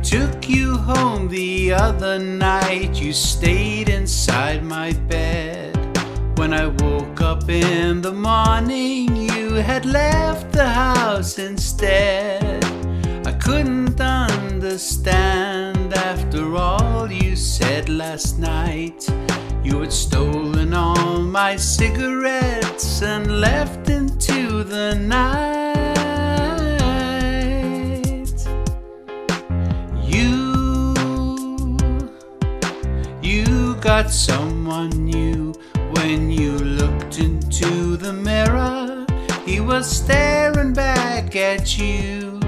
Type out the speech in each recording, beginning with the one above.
took you home the other night. You stayed inside my bed. When I woke up in the morning, you had left the house instead. I couldn't understand after all you said last night. You had stolen all my cigarettes and left into the night. You got someone new. When you looked into the mirror, he was staring back at you.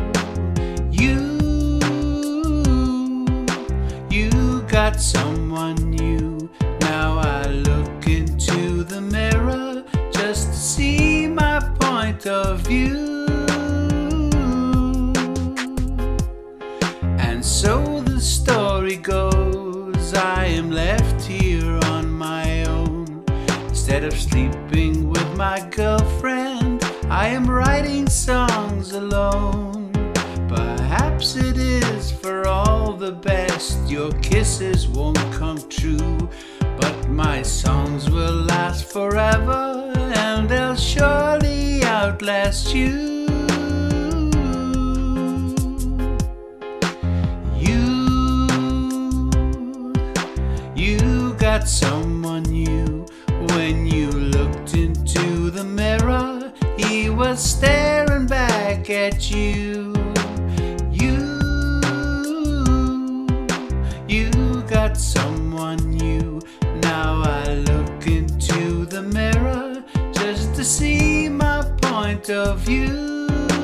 You got someone new. Now I look into the mirror just to see my point of view. And so the story goes, I am left here on my own. Instead of sleeping with my girlfriend, I am writing songs alone. Perhaps it is for all the best. Your kisses won't come true, but my songs will last forever, and they'll surely outlast you. You got someone new. When you looked into the mirror, he was staring back at you. You got someone new. Now I look into the mirror just to see my point of view.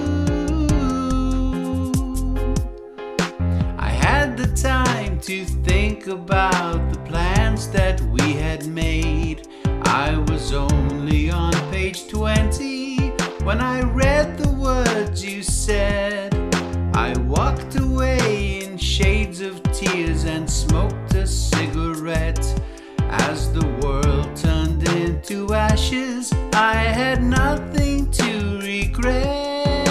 I had the time to think about the plans that we had made. I was only on page 20 when I read the words you said. I walked away in shades of tears and smoked a cigarette. As the world turned into ashes, I had nothing to regret.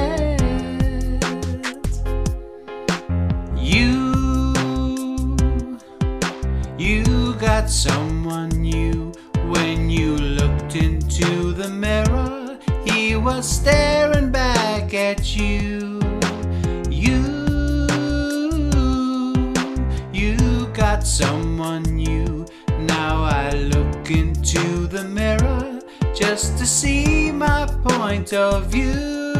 You got someone new. When you looked into the mirror, he was staring back at you. You got someone new. Now I look into the mirror just to see my point of view.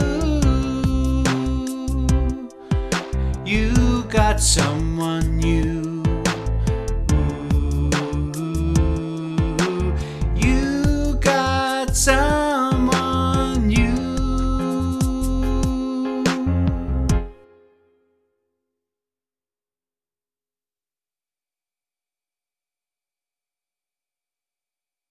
You got someone new.